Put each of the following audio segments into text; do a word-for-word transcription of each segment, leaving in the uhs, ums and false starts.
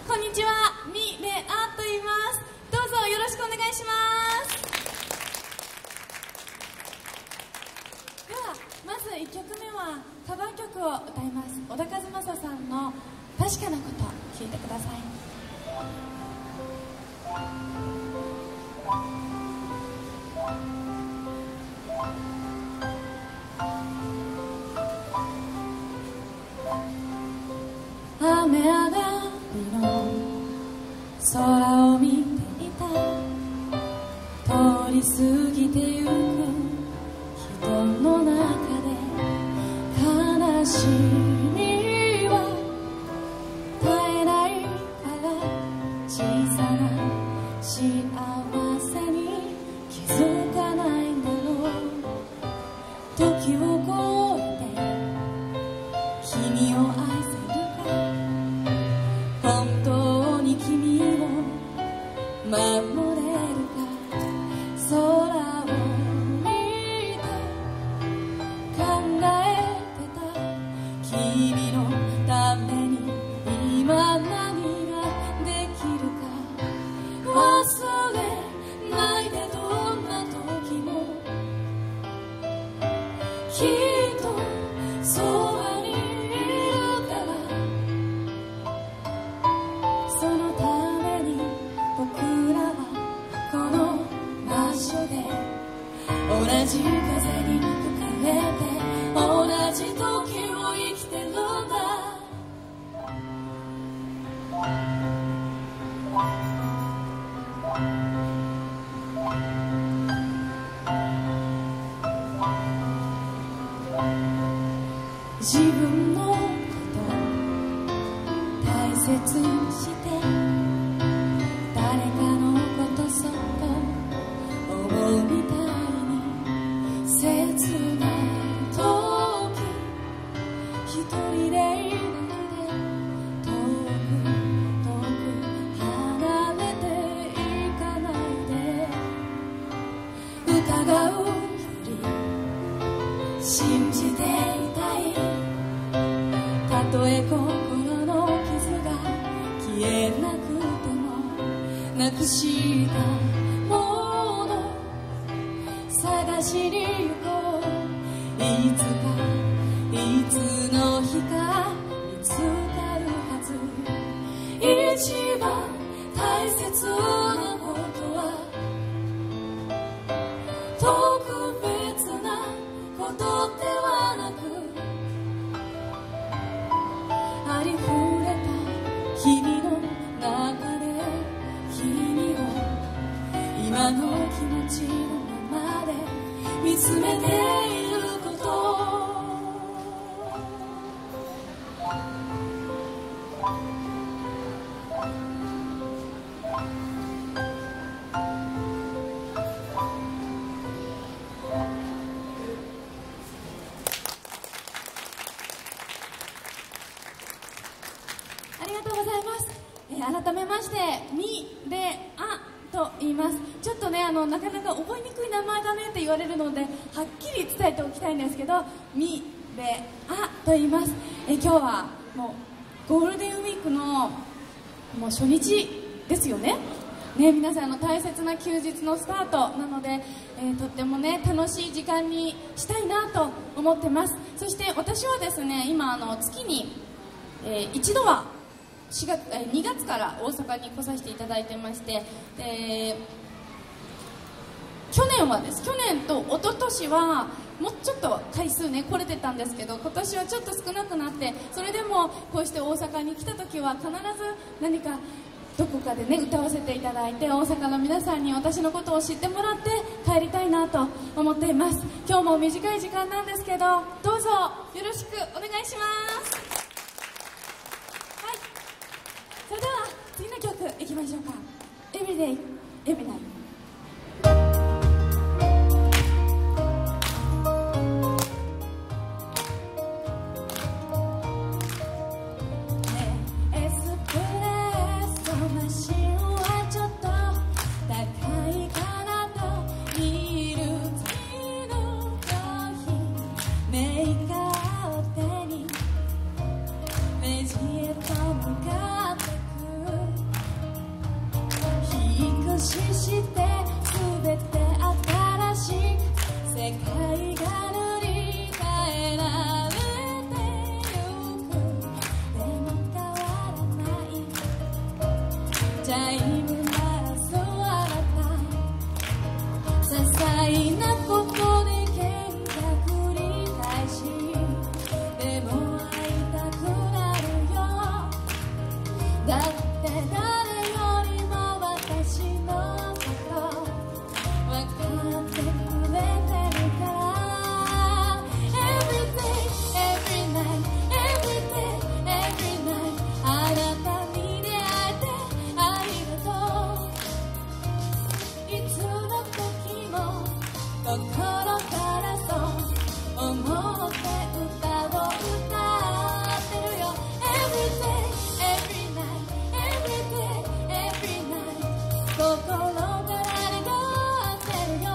こんにちは、ミレアと言います。どうぞよろしくお願いします。ではまずいっきょくめはカバー曲を歌います。小田和正さんの「確かなこと」聴いてください。雨上がりの空を見ていた、通り過ぎてゆく人の中で悲しみは絶えないから小さな幸せに気づかないんだろう。時を越えて君を愛せるか、本当に君を守れるか。空を見て考えてた君のために今何ができるか。忘れないでどんな時もきっとそばにいるから。そのために僕らはこの場所で同じ風に吹かれて同じ時を生きてるんだ。自分のこと大切にして誰かのことそっと思うみたいに切ない時一人でいないで遠く遠く離れていかないで。疑うより信じていたい。たとえ心の傷が消えなくてもなくしたもの探しに行こう。いつかいつの日か見つかるはず。一番大切なことは特別なことではなく、ありふれた日々の中で君を今の気持ちのままで見つめていること。ありがとうございます。えー、改めましてミレアと言います。ちょっとねあのなかなか覚えにくい名前だねって言われるのではっきり伝えておきたいんですけど、ミレアと言います。えー、今日はもうゴールデンウィークのもう初日ですよね。ね、皆さんの大切な休日のスタートなので、えー、とってもね楽しい時間にしたいなと思ってます。そして私はですね今あの月に、えー、一度はしがつえー、にがつから大阪に来させていただいてまして、えー、去年はです去年と一昨年はもうちょっと回数ね来れてたんですけど、今年はちょっと少なくなって、それでもこうして大阪に来た時は必ず何かどこかでね歌わせていただいて大阪の皆さんに私のことを知ってもらって帰りたいなと思っています。今日も短い時間なんですけどどうぞよろしくお願いします。はい、それでは次の曲いきましょうか。 Everyday Everynight。 目地へと向かってく無視して全て新しい世界が塗り替えられてゆく。でも変わらないチャイム鳴らすあなた、些細なことで喧嘩繰り返し、でも会いたくなるよ。だって誰よりも私のこと分かってくれてるから。 Every day, every night, every day, every night あなたに出会えてありがとう。いつの時も心からそう思って歌を歌ってるよ。 Every day, every night, every day, every night 心から願ってるよ。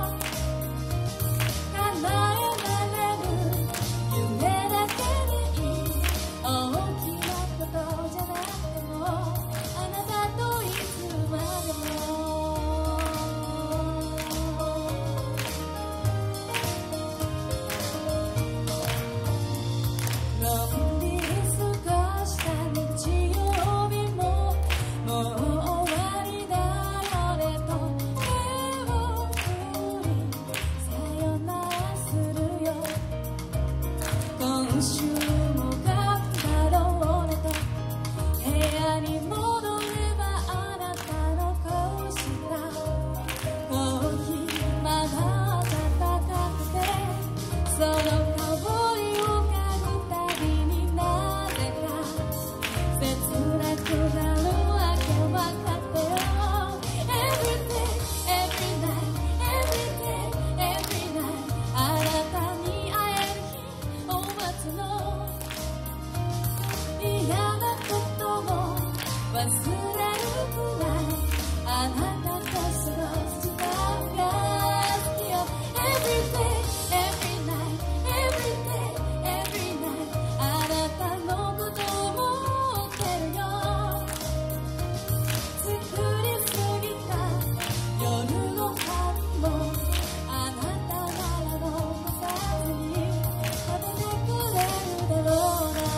叶えられる夢だけでいい、大きなことじゃなくてもあなたといつまでも。のんびり過ごした日曜日ももう終わりだよねと手を振りさよならするよ。今週も頑張ろうねと部屋に戻ればあなたのこうしたコーヒーまだ温かくて、その香りを嗅ぐたびになぜか切なくなるわけ分かってよ。 Every day, every night, every day, every night あなたに会える日を待つの。嫌なことも忘れるくらいあなたと過ごす時間が好きよ。 Every day, every night, every day, every night あなたのことを思ってるよ。作りすぎた夜ご飯もあなたなら残さずに食べてくれるだろうな。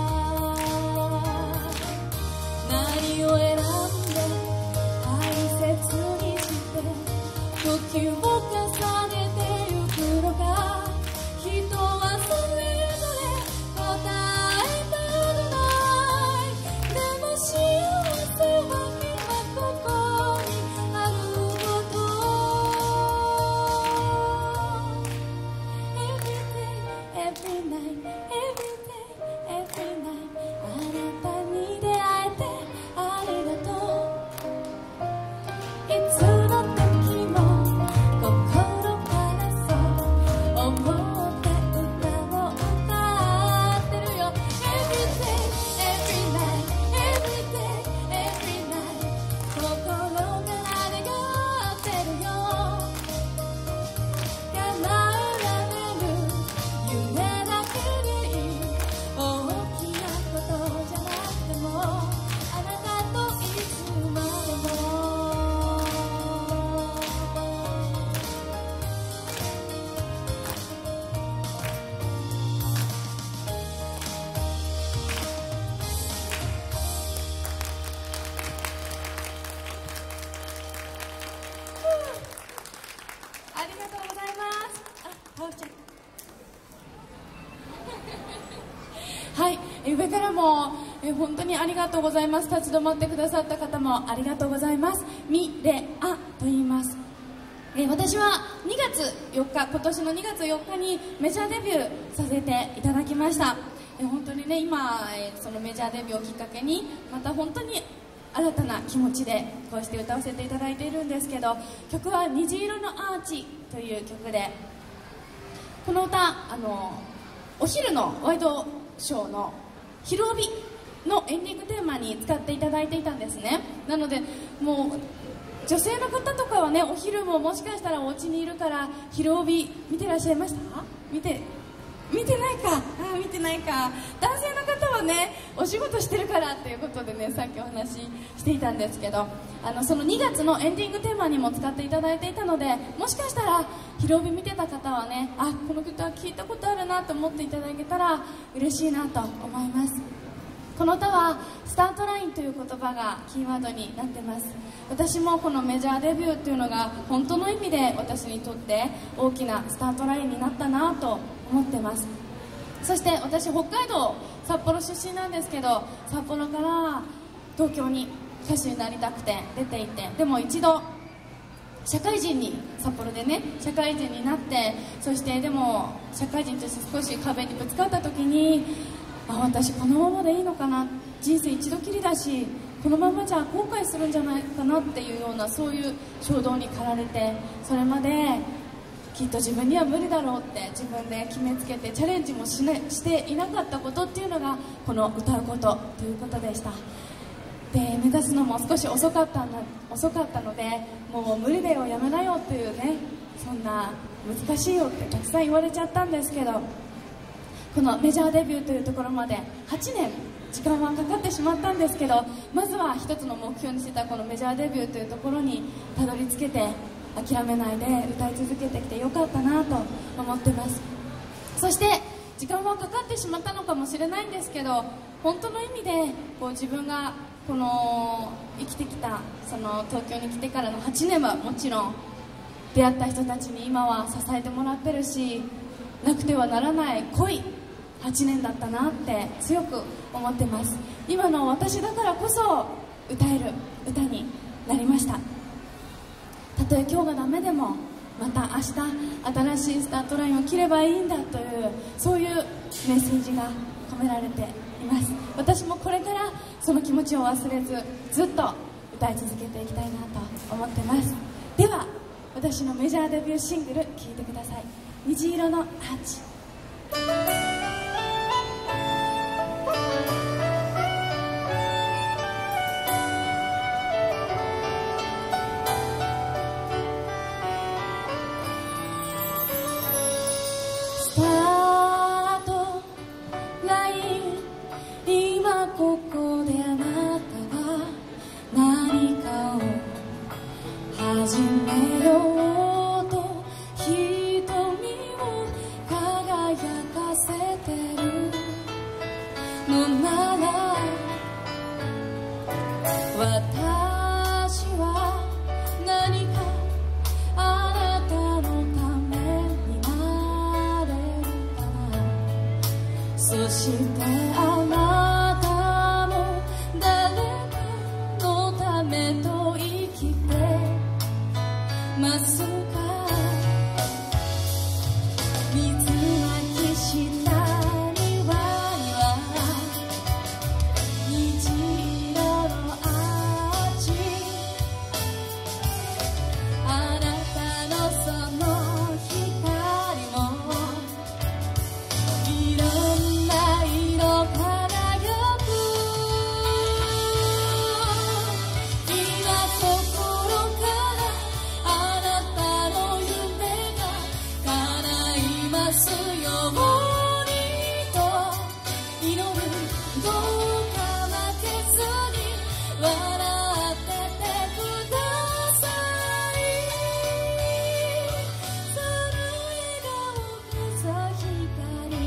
何を選んで大切にして時を重ねてゆくのか。人はそれぞれ答えたくない。でも幸せは今ここにあること。 Every day, every night, every day, every night あなたに出会えてありがとう。いつの時も心からそう思って歌を歌ってるよ。 Every day, every night, every day, every night 心から願ってるよ。叶えられる夢だけでいい、大きなことじゃなくてもあなたといつまでも。ありがとうございます。あ、かおちゃん。はい、え上からもえ本当にありがとうございます。立ち止まってくださった方もありがとうございます。みれあと言います。え私はにがつよっか、今年のにがつよっかにメジャーデビューさせていただきました。え本当にね、今えそのメジャーデビューをきっかけにまた本当に新たな気持ちでこうして歌わせていただいているんですけど、曲は虹色のアーチという曲で、この歌あのお昼のワイドショーの「ひるおび」のエンディングテーマに使っていただいていたんですね。なのでもう女性の方とかはね、お昼ももしかしたらお家にいるから「ひるおび」見てらっしゃいました？見て見てないか、あ見てないか。男性の方はねお仕事してるからっていうことでね、さっきお話ししていたんですけど、あのそのにがつのエンディングテーマにも使っていただいていたので、もしかしたらひろび見てた方はね、あこの曲は聞いたことあるなと思っていただけたら嬉しいなと思います。この歌はスタートラインという言葉がキーワードになってます。私もこのメジャーデビューっていうのが本当の意味で私にとって大きなスタートラインになったなと思ってます。そして私北海道札幌出身なんですけど、札幌から東京に歌手になりたくて出ていて、でも一度社会人に札幌でね社会人になって、そしてでも社会人として少し壁にぶつかった時に、あ私このままでいいのかな、人生一度きりだしこのままじゃ後悔するんじゃないかなっていうような、そういう衝動に駆られて、それまできっと自分には無理だろうって自分で決めつけてチャレンジもし、ね、していなかったことっていうのがこの歌うことということでした。で目指すのも少し遅かったな遅かったので、もう無理だよやめなよっていうね、そんな難しいよってたくさん言われちゃったんですけど、このメジャーデビューというところまではちねん時間はかかってしまったんですけど、まずは一つの目標にしてたこのメジャーデビューというところにたどり着けて、諦めないで歌い続けてきてよかったなと思ってます。そして時間はかかってしまったのかもしれないんですけど、本当の意味でこう自分がこの生きてきたその東京に来てからのはちねんはもちろん出会った人たちに今は支えてもらってるし、なくてはならない濃いはちねんだったなって強く思ってます。今の私だからこそ歌える歌になりました。たとえ今日がダメでもまた明日新しいスタートラインを切ればいいんだという、そういうメッセージが込められています。私もこれからその気持ちを忘れずずっと歌い続けていきたいなと思ってます。では私のメジャーデビューシングル聴いてください。虹色のアーチ。スタートライン、今ここであなたは何かを始めようと瞳を輝かせてるのなら、私は何かあなたのためになれるかな。そしてあなたも誰かのためと生きてますか。水まきした庭には虹色のアーチ、あなたのその光もいろんな色輝く。今心からあなたの夢が叶いますようにと祈る。どうか負けずに笑っててください。その笑顔こそ光。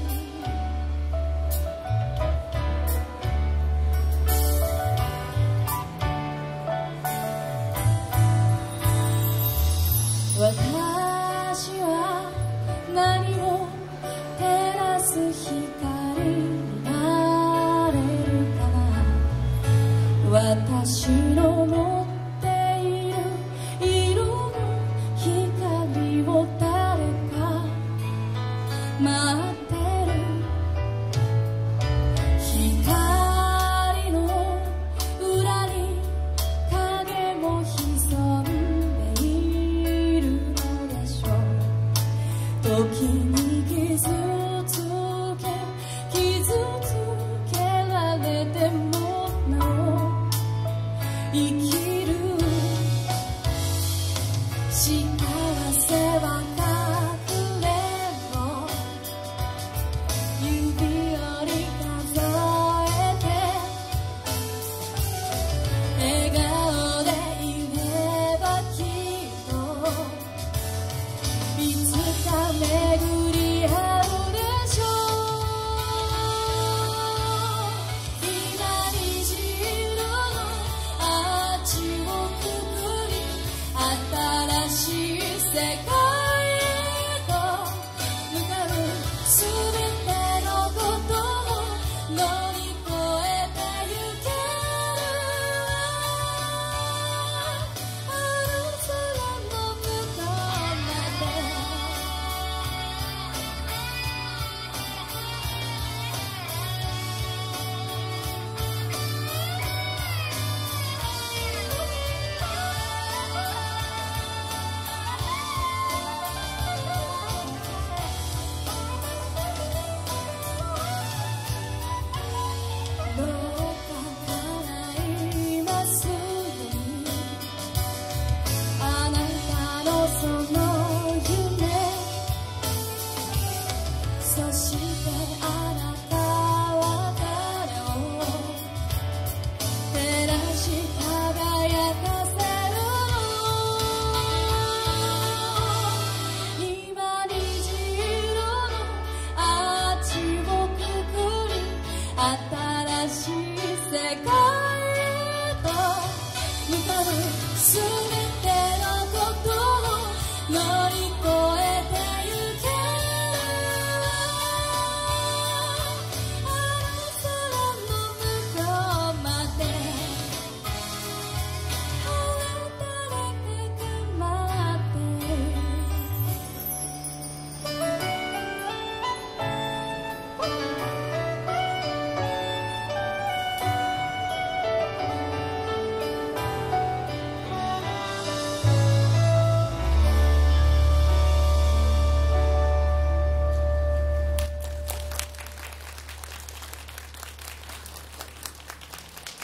私は何を照らす光になれるかな。私の持っている色の光を誰か待ってる。光の裏に影も潜んでいるのでしょう。時に傷つけ傷つけられてもなお生きる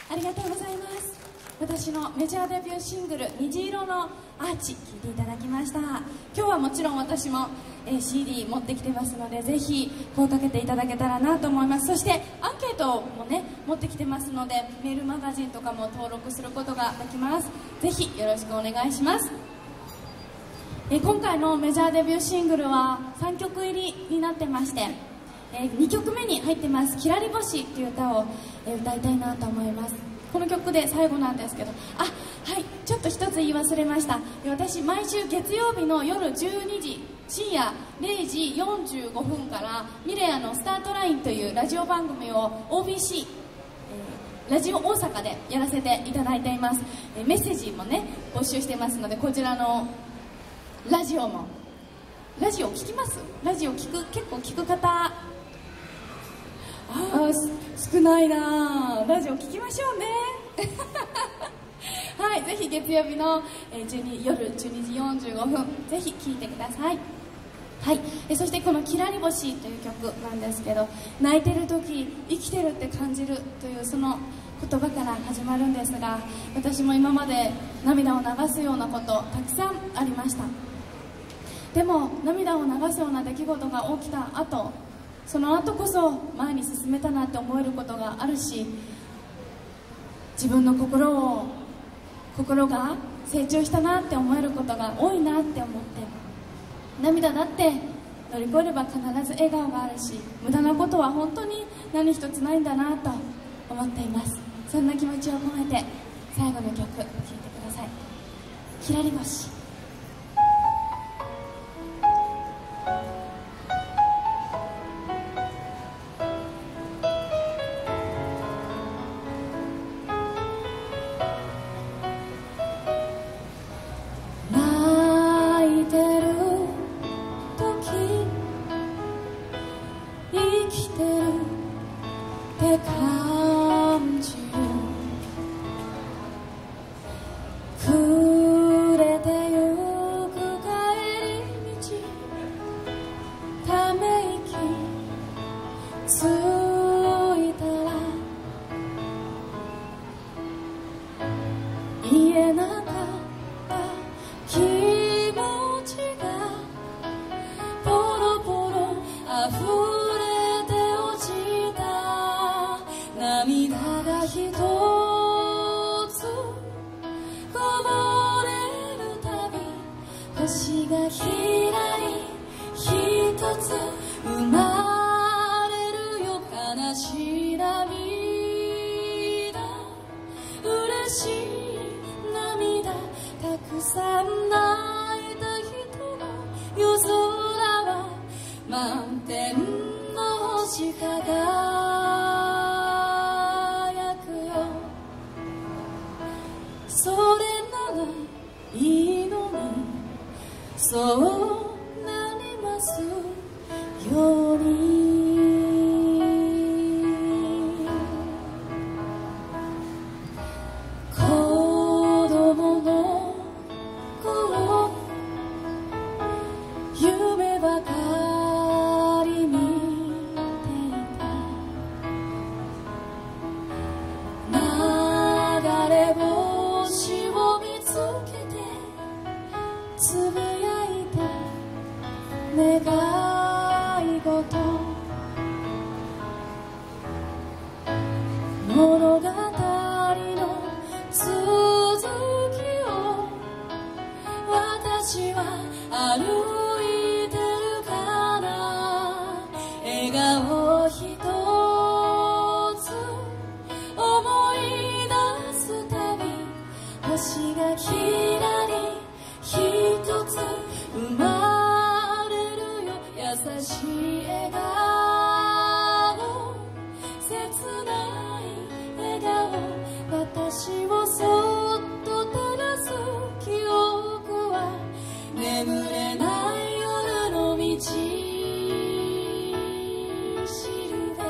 ありがとうございます。私のメジャーデビューシングル「虹色のアーチ」聴いていただきました。今日はもちろん私も、えー、シーディー 持ってきてますので、ぜひ声かけていただけたらなと思います。そしてアンケートもね持ってきてますので、メールマガジンとかも登録することができます。ぜひよろしくお願いします。えー、今回のメジャーデビューシングルはさんきょく入りになってまして、えー、にきょくめに入ってます「きらり星」っていう歌を、えー、歌いたいなと思います。この曲で最後なんですけど、あ、はい、ちょっと一つ言い忘れました。私毎週月曜日の夜じゅうにじ、深夜れいじよんじゅうごふんからミレアのスタートラインというラジオ番組を オービーシー、えー、ラジオ大阪でやらせていただいています。えー、メッセージもね募集してますので、こちらのラジオも、ラジオ聞きます？ラジオ聞く、結構聞く方あー少ないな。ラジオ聞きましょうねはい、ぜひ月曜日のじゅうに夜じゅうにじよんじゅうごふん、ぜひ聴いてください。はい、えそしてこの「きらり星」という曲なんですけど、泣いてる時生きてるって感じるというその言葉から始まるんですが、私も今まで涙を流すようなことたくさんありました。でも涙を流すような出来事が起きた後、その後こそ前に進めたなって思えることがあるし、自分の心を心が成長したなって思えることが多いなって思って、涙だって乗り越えれば必ず笑顔があるし、無駄なことは本当に何一つないんだなと思っています。そんな気持ちを込めて最後の曲聴いてください。きらり星。星がひらりひとつ生まれるよ、悲しい涙、嬉しい涙、たくさん泣いた人の夜空は満天の星輝くよ。それならいいのに、そうなりますように。子供の頃、夢ばかり見ていた。流れ星を見つけてつぶや願い事、物語の続きを私は歩いてるから、笑顔一つ思い出すたび、星がきらり一つ生まれ優しい笑顔、切ない笑顔、私をそっと照らす記憶は眠れない夜の道しるべ。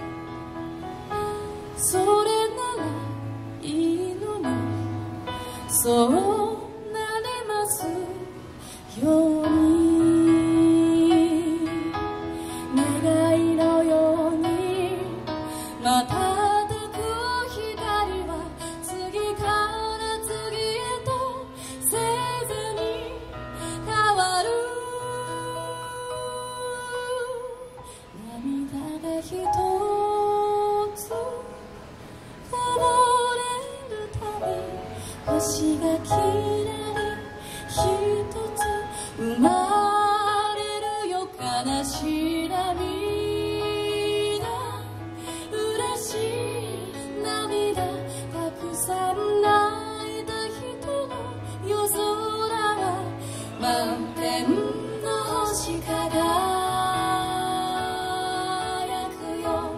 それならいいのに、そうなれますように。願いのように瞬く光は星がきらり一つ生まれるよ。悲しい涙、嬉しい涙、たくさん泣いた人の夜空は満天の星輝くよ。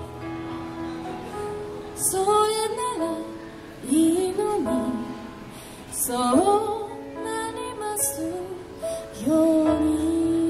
それならいいのに、そうなりますように。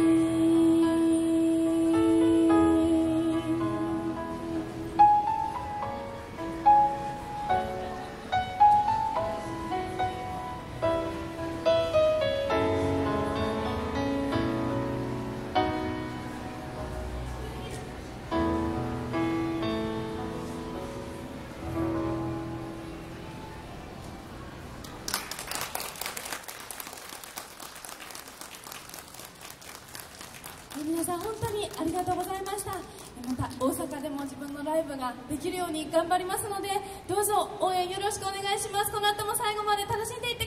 皆さん本当にありがとうございました。また大阪でも自分のライブができるように頑張りますので、どうぞ応援よろしくお願いします。この後も最後まで楽しんでいって